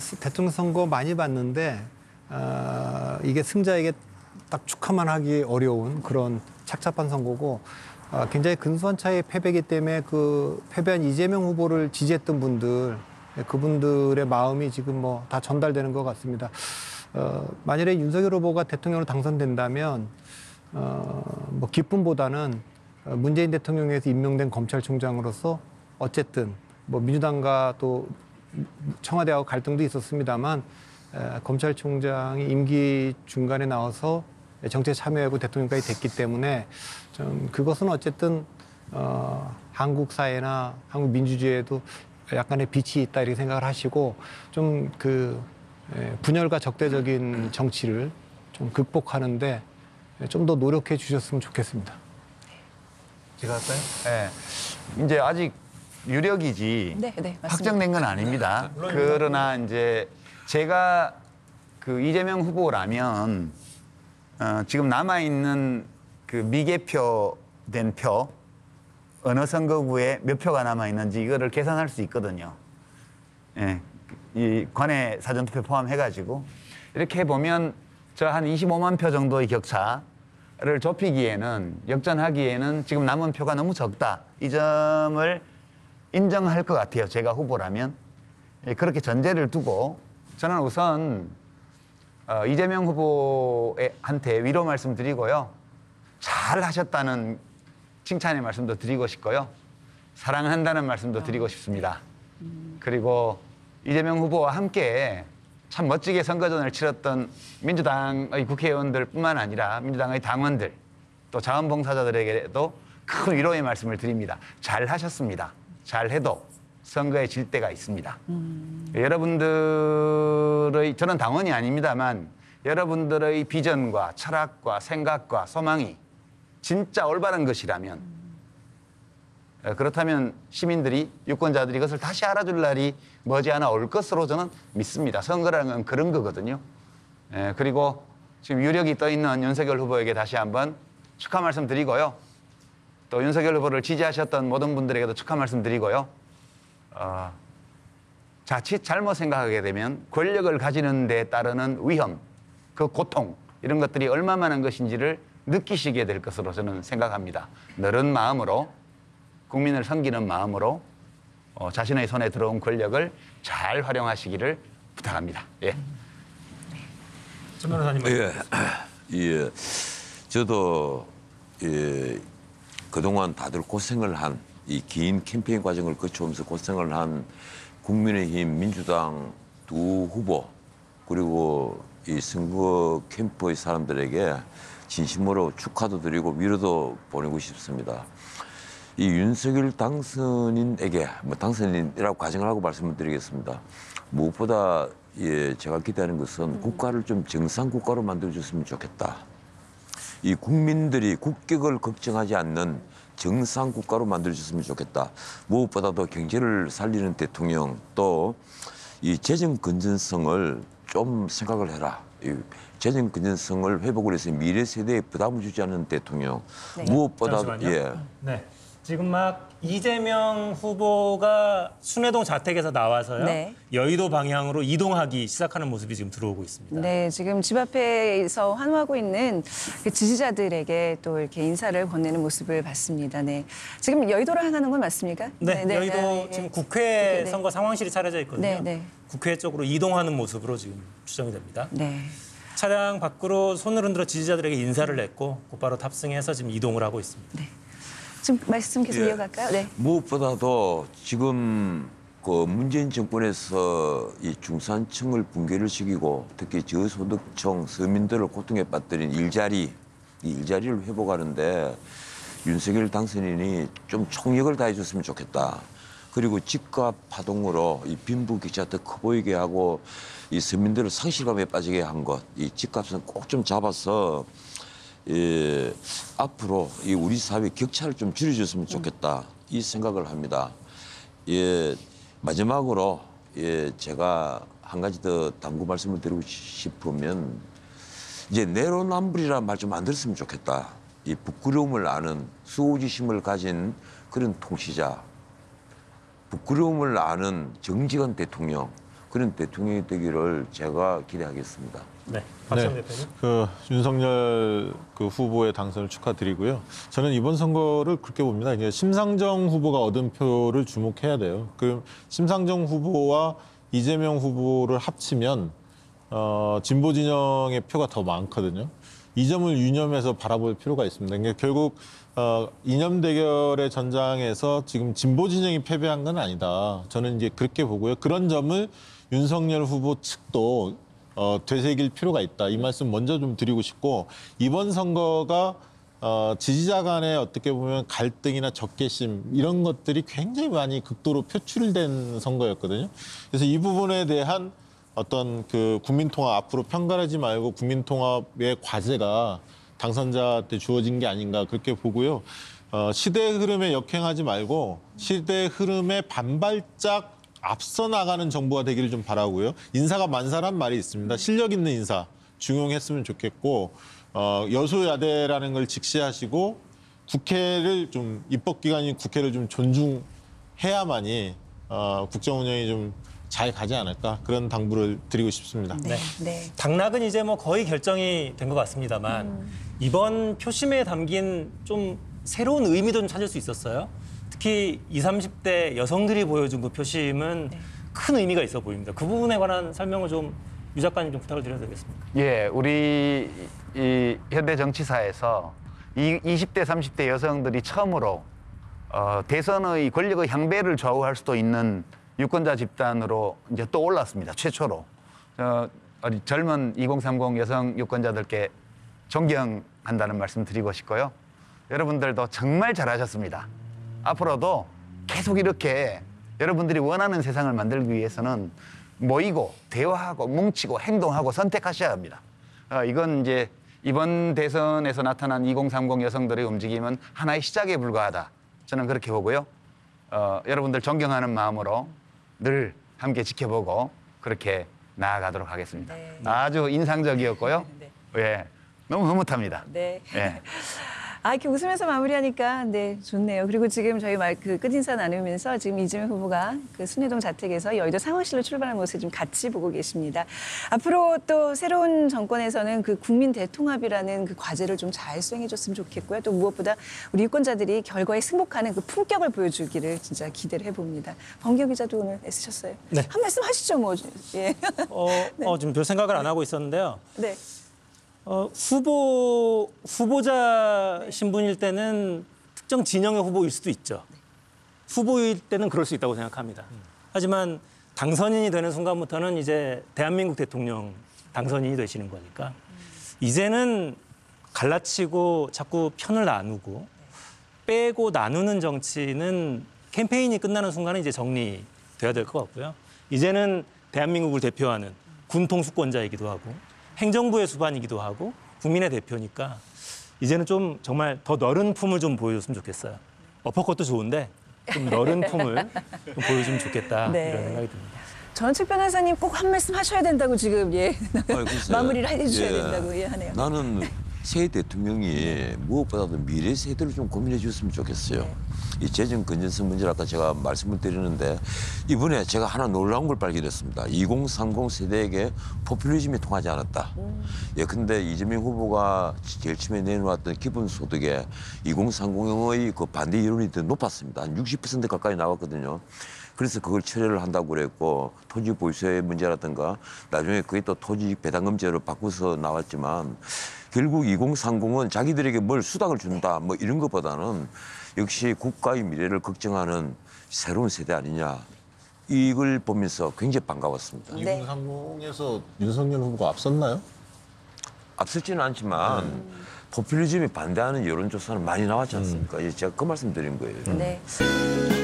대통령 선거 많이 봤는데 이게 승자에게 딱 축하만 하기 어려운 그런 착잡한 선거고 굉장히 근소한 차이의 패배이기 때문에 그 패배한 이재명 후보를 지지했던 분들 그분들의 마음이 지금 뭐 다 전달되는 것 같습니다. 만일에 윤석열 후보가 대통령으로 당선된다면 뭐 기쁨보다는 문재인 대통령에서 임명된 검찰총장으로서 어쨌든 뭐 민주당과 또 청와대하고 갈등도 있었습니다만 검찰총장이 임기 중간에 나와서 정치에 참여하고 대통령까지 됐기 때문에 좀 그것은 어쨌든 한국 사회나 한국 민주주의에도 약간의 빛이 있다 이렇게 생각을 하시고 좀 그 분열과 적대적인 정치를 좀 극복하는데 좀 더 노력해 주셨으면 좋겠습니다. 제가 할까요? 네. 이제 아직 유력이지 네, 맞습니다. 확정된 건 아닙니다. 그러나 이제 제가 그 이재명 후보라면 지금 남아있는 그 미개표된 표 어느 선거구에 몇 표가 남아있는지 이거를 계산할 수 있거든요. 예, 이 관내 사전투표 포함해가지고 이렇게 보면 저 한 25만 표 정도의 격차를 좁히기에는 역전하기에는 지금 남은 표가 너무 적다. 이 점을 인정할 것 같아요. 제가 후보라면. 예, 그렇게 전제를 두고 저는 우선 이재명 후보한테 위로 말씀 드리고요. 잘 하셨다는 칭찬의 말씀도 드리고 싶고요. 사랑한다는 말씀도 드리고 싶습니다. 그리고 이재명 후보와 함께 참 멋지게 선거전을 치렀던 민주당의 국회의원들뿐만 아니라 민주당의 당원들 또 자원봉사자들에게도 큰 위로의 말씀을 드립니다. 잘 하셨습니다. 잘해도 선거에 질 때가 있습니다. 여러분들의 저는 당원이 아닙니다만 여러분들의 비전과 철학과 생각과 소망이 진짜 올바른 것이라면 그렇다면 시민들이 유권자들이 그것을 다시 알아줄 날이 머지않아 올 것으로 저는 믿습니다. 선거라는 건 그런 거거든요. 그리고 지금 유력이 떠 있는 윤석열 후보에게 다시 한번 축하 말씀 드리고요. 또 윤석열 후보를 지지하셨던 모든 분들에게도 축하 말씀 드리고요. 자칫 잘못 생각하게 되면 권력을 가지는 데 따르는 위험, 그 고통 이런 것들이 얼마 많은 것인지를 느끼시게 될 것으로 저는 생각합니다. 너른 마음으로 국민을 섬기는 마음으로 자신의 손에 들어온 권력을 잘 활용하시기를 부탁합니다. 예. 전 변호사님. 예. 저도 그동안 다들 고생을 한 이 긴 캠페인 과정을 거쳐오면서 고생을 한 국민의힘, 민주당 두 후보 그리고 이 선거 캠프의 사람들에게 진심으로 축하도 드리고 위로도 보내고 싶습니다. 이 윤석열 당선인에게 당선인이라고 가정을 하고 말씀을 드리겠습니다. 무엇보다 제가 기대하는 것은 국가를 좀 정상 국가로 만들어줬으면 좋겠다. 이 국민들이 국격을 걱정하지 않는 정상 국가로 만들어줬으면 좋겠다. 무엇보다도 경제를 살리는 대통령 또 이 재정 건전성을 좀 생각을 해라. 이 재정 건전성을 회복을 해서 미래 세대에 부담을 주지 않는 대통령. 네. 무엇보다도 네. 지금 막 이재명 후보가 순회동 자택에서 나와서요. 네. 여의도 방향으로 이동하기 시작하는 모습이 지금 들어오고 있습니다. 네, 지금 집 앞에서 환호하고 있는 그 지지자들에게 또 이렇게 인사를 건네는 모습을 봤습니다. 네, 지금 여의도로 향하는 건 맞습니까? 네, 여의도 네. 지금 국회 네. 선거 상황실이 차려져 있거든요. 네. 국회 쪽으로 이동하는 모습으로 지금 추정이 됩니다. 네. 차량 밖으로 손을 흔들어 지지자들에게 인사를 했고 곧바로 탑승해서 지금 이동을 하고 있습니다. 네. 지금 말씀 계속 이어갈까요? 네. 무엇보다도 지금 그 문재인 정권에서 이 중산층을 붕괴를 시키고 특히 저소득층 서민들을 고통에 빠뜨린 이 일자리를 회복하는데 윤석열 당선인이 좀 총력을 다해줬으면 좋겠다. 그리고 집값 파동으로 이 빈부격차 더 커 보이게 하고 이 서민들을 상실감에 빠지게 한 것, 이 집값은 꼭 좀 잡아서 앞으로 이 우리 사회 격차를 좀 줄여줬으면 좋겠다 이 생각을 합니다. 마지막으로 제가 한 가지 더 당부 말씀을 드리고 싶으면 이제 내로남불이라는 말 좀 안 들었으면 좋겠다. 이 부끄러움을 아는 수호지심을 가진 그런 통치자, 부끄러움을 아는 정직한 대통령, 그런 대통령이 되기를 제가 기대하겠습니다. 네, 박시영 네. 대표님. 그 윤석열 그 후보의 당선을 축하드리고요. 저는 이번 선거를 그렇게 봅니다. 이게 심상정 후보가 얻은 표를 주목해야 돼요. 그 심상정 후보와 이재명 후보를 합치면 진보 진영의 표가 더 많거든요. 이 점을 유념해서 바라볼 필요가 있습니다. 그러니까 결국 이념 대결의 전장에서 지금 진보 진영이 패배한 건 아니다. 저는 이제 그렇게 보고요. 그런 점을 윤석열 후보 측도 되새길 필요가 있다. 이 말씀 먼저 좀 드리고 싶고, 이번 선거가 지지자 간의 어떻게 보면 갈등이나 적개심 이런 것들이 굉장히 많이 극도로 표출된 선거였거든요. 그래서 이 부분에 대한 어떤 그 국민통합, 앞으로 편가르지 말고 국민통합의 과제가 당선자한테 주어진 게 아닌가 그렇게 보고요. 시대의 흐름에 역행하지 말고 시대의 흐름에 반발짝 앞서 나가는 정부가 되기를 좀 바라고요. 인사가 만사란 말이 있습니다. 실력 있는 인사 중용했으면 좋겠고, 여소야대라는 걸 직시하시고 국회를 좀, 입법기관인 국회를 좀 존중해야만이 국정 운영이 좀 잘 가지 않을까, 그런 당부를 드리고 싶습니다. 네. 네. 당락은 이제 뭐 거의 결정이 된 것 같습니다만 이번 표심에 담긴 좀 새로운 의미도 좀 찾을 수 있었어요. 특히 20, 30대 여성들이 보여준 그 표심은 큰 의미가 있어 보입니다. 그 부분에 관한 설명을 좀 유 작가님 좀 부탁을 드려도 되겠습니까? 예, 우리 이 현대 정치사에서 20대, 30대 여성들이 처음으로 대선의 권력의 향배를 좌우할 수도 있는 유권자 집단으로 이제 또 올랐습니다. 최초로. 젊은 2030 여성 유권자들께 존경한다는 말씀 드리고 싶고요. 여러분들도 정말 잘하셨습니다. 앞으로도 계속 이렇게 여러분들이 원하는 세상을 만들기 위해서는 모이고 대화하고 뭉치고 행동하고 선택하셔야 합니다. 이건 이제 이번 대선에서 나타난 2030 여성들의 움직임은 하나의 시작에 불과하다. 저는 그렇게 보고요. 여러분들 존경하는 마음으로 늘 함께 지켜보고 그렇게 나아가도록 하겠습니다. 네. 아주 인상적이었고요. 네. 예, 너무 흐뭇합니다. 네. 예. 이렇게 웃으면서 마무리하니까 네 좋네요. 그리고 지금 저희 그 끝인사 나누면서 지금 이재명 후보가 그 순회동 자택에서 여의도 상원실로 출발하는 모습을 좀 같이 보고 계십니다. 앞으로 또 새로운 정권에서는 그 국민 대통합이라는 그 과제를 좀 잘 수행해줬으면 좋겠고요. 또 무엇보다 우리 유권자들이 결과에 승복하는 그 품격을 보여주기를 진짜 기대를 해봅니다. 범경 기자도 오늘 애쓰셨어요. 네. 한 말씀 하시죠, 뭐. 예. 좀 별 생각을 안 하고 있었는데요. 네. 후보자 신분일 때는 특정 진영의 후보일 수도 있죠. 후보일 때는 그럴 수 있다고 생각합니다. 하지만 당선인이 되는 순간부터는 이제 대한민국 대통령 당선인이 되시는 거니까 이제는 갈라치고 자꾸 편을 나누고 빼고 나누는 정치는 캠페인이 끝나는 순간은 이제 정리돼야 될 것 같고요. 이제는 대한민국을 대표하는 군 통수권자이기도 하고 행정부의 수반이기도 하고 국민의 대표니까 이제는 좀 정말 더 너른 품을 좀 보여줬으면 좋겠어요. 어퍼컷도 좋은데 좀 너른 품을 좀 보여주면 좋겠다 네. 이런 생각이 듭니다. 전원책 변호사님 꼭 한 말씀 하셔야 된다고 지금 글쎄요. 마무리를 해주셔야 된다고 하네요. 나는 새 대통령이 무엇보다도 미래 세대를 좀 고민해 줬으면 좋겠어요. 이 재정 건전성 문제를 아까 제가 말씀을 드리는데 이번에 제가 하나 놀라운 걸 발견했습니다. 2030 세대에게 포퓰리즘이 통하지 않았다. 근데 이재명 후보가 제일 처음에 내놓았던 기본소득에 2030의 그 반대 여론이 더 높았습니다. 한 60% 가까이 나왔거든요. 그래서 그걸 처리를 한다고 그랬고 토지 보유세 문제라든가 나중에 그게 또 토지 배당금제로 바꿔서 나왔지만 결국 2030은 자기들에게 뭘 수당을 준다 뭐 이런 것보다는 역시 국가의 미래를 걱정하는 새로운 세대 아니냐 이걸 보면서 굉장히 반가웠습니다. 네. 2030에서 윤석열 후보가 앞섰나요? 앞섰지는 않지만 포퓰리즘에 반대하는 여론조사는 많이 나왔지 않습니까? 제가 그 말씀 드린 거예요. 네.